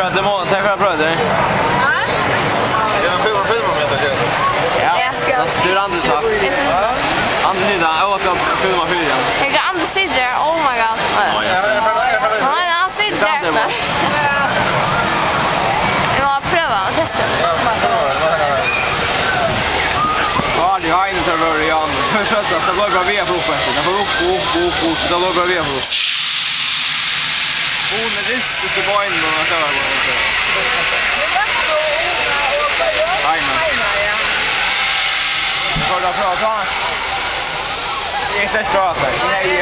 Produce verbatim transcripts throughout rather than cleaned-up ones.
att det må ta själva bröder. Ja. Jag får vad filmar med det. Ja. Jag ska. Du Anders så. Anders sida, jag ska filma filmen. Jag kan Anders sitter. Oh my god. Nej, han sitter. Jag måste pröva och testa. Ja, det har inte varit igen. Det var bra via på uppe. Det var upp, upp, upp, upp. Det var bra via på. Hon är riktigt till bajen då när jag kör bara. Nej, men. Får du prata? Det är så bra för. Nej,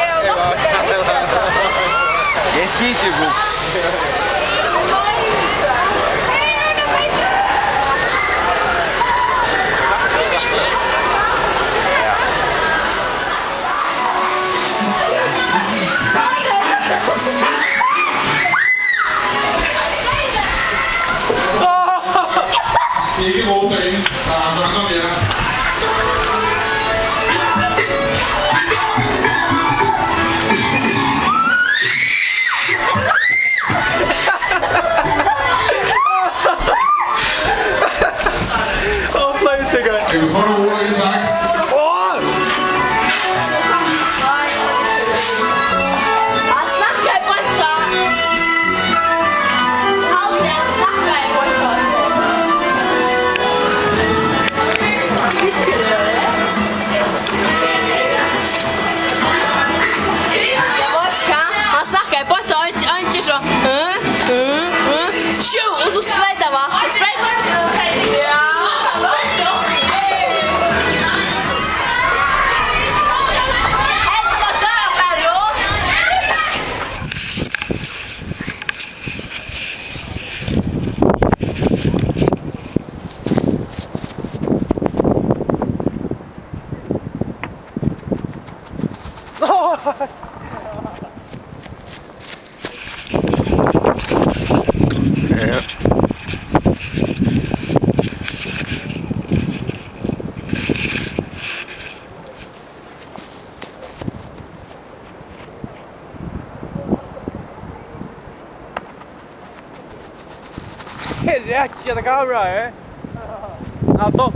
det är skitjubel. Ikke råbe derinde. Så kom jeg. Åh, fløjt, det gør. Kan vi få nogle ord ind, tak? Rätt jätte kamera eh. Ja, topp.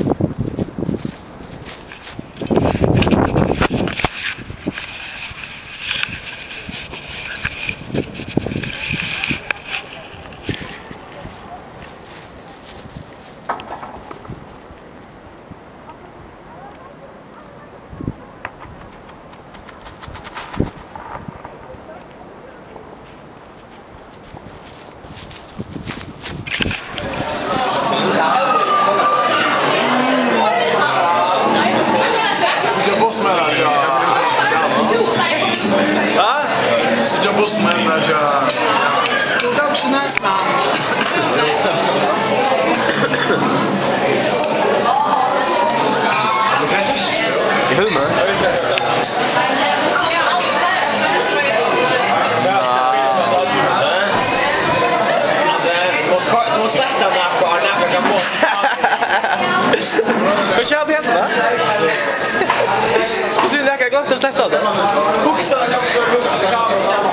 I filmer? Du måste släkta den här kvar, när jag kan på. Vad kör vi hemma? Du ser läkare glömt att släkta den. Boxarna kan få vuxna kameran.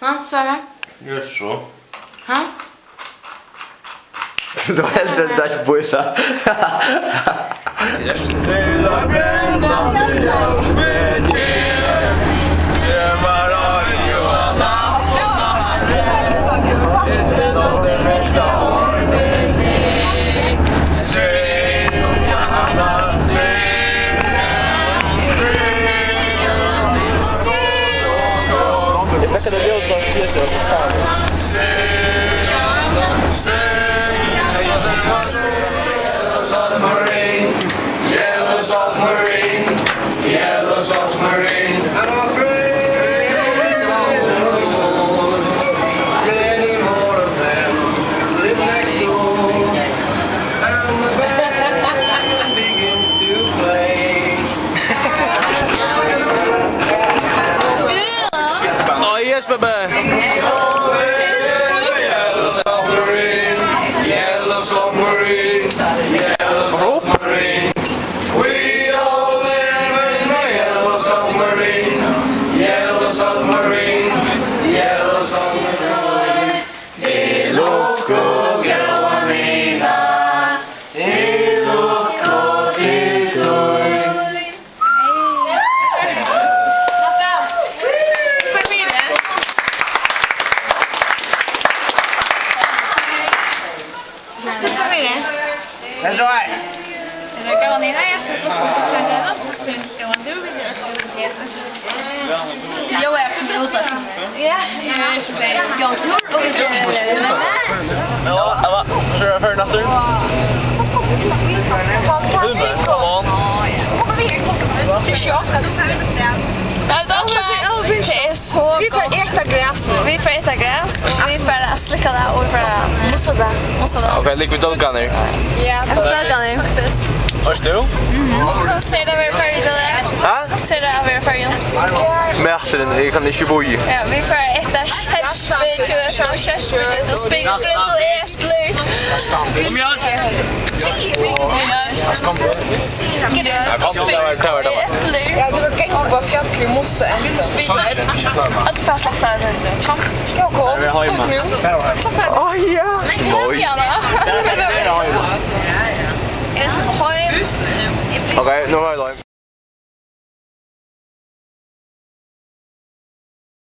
Ja, Sverre. Gör så. Ja. Du har helt rätt där på isa. Vilka det låter som fjäser på kameran. Yellow submarine, yellow submarine, and I'm afraid many more of them live next door, and the band begins to play. Oh yes, baby. Yellow submarine, yellow submarine, yellow submarine. We all live in a yellow submarine, yellow submarine, yellow submarine. Di loco Guillermina, di loco Titoy. Sen då är. Eller går ni där så får vi sätta oss på pinken. Du vill göra det. Jag är också minuter. Ja, jag är så bra. Jag tror och vi Ja, va. Kör jag för natten? Fantastiskt. Come on. Det kör ska du kan inte spela. Det är så gott. Vi får äta gräs nu. Vi får äta gräs och vi får slicka det och vi får måste det. Måste det. Okej, lik vi dolkar nu. Ja, på dagen faktiskt. Hörs du? Och ser det över färgen eller? Ha? Ser det över färgen? Mätaren, jag kan inte bo i. Ja, vi får äta köttspyt och köttspyt och spyt och äpplet. Kom igen! Jag kommer inte att klara det. Ja, det var gott på fjällklig mosse. Att fast släppa den. Kom. Kom, kom. Jag har ju med. Oj, ja. Oj. Okej, nu har jag det.